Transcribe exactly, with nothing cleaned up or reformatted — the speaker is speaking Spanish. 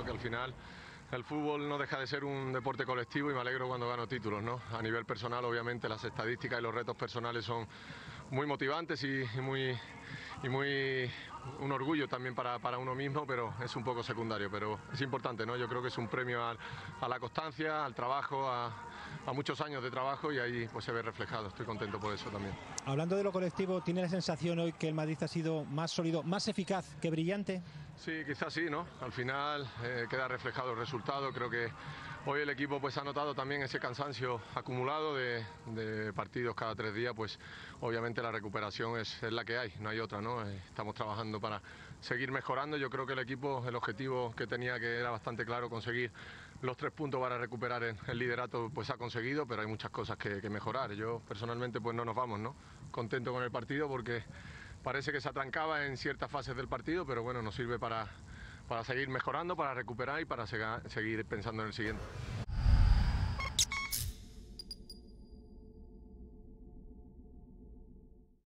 ¿no? Que al final el fútbol no deja de ser un deporte colectivo y me alegro cuando gano títulos, ¿no? A nivel personal, obviamente, las estadísticas y los retos personales son muy motivantes y, y muy y muy un orgullo también para, para uno mismo, pero es un poco secundario, pero es importante, ¿no? Yo creo que es un premio a, a la constancia, al trabajo, a, a muchos años de trabajo y ahí pues se ve reflejado. Estoy contento por eso también. Hablando de lo colectivo, ¿tiene la sensación hoy que el Madrid ha sido más sólido, más eficaz que brillante? Sí, quizás sí, ¿no? Al final eh, queda reflejado el resultado. Creo que hoy el equipo pues ha notado también ese cansancio acumulado de, de partidos cada tres días. Pues obviamente la recuperación es, es la que hay, no hay otra, ¿no? Eh, estamos trabajando para seguir mejorando. Yo creo que el equipo, el objetivo que tenía, que era bastante claro, conseguir los tres puntos para recuperar el, el liderato, pues ha conseguido, pero hay muchas cosas que, que mejorar. Yo personalmente pues no nos vamos, ¿no? Contento con el partido porque parece que se atrancaba en ciertas fases del partido, pero bueno, nos sirve para, para seguir mejorando, para recuperar y para sega, seguir pensando en el siguiente.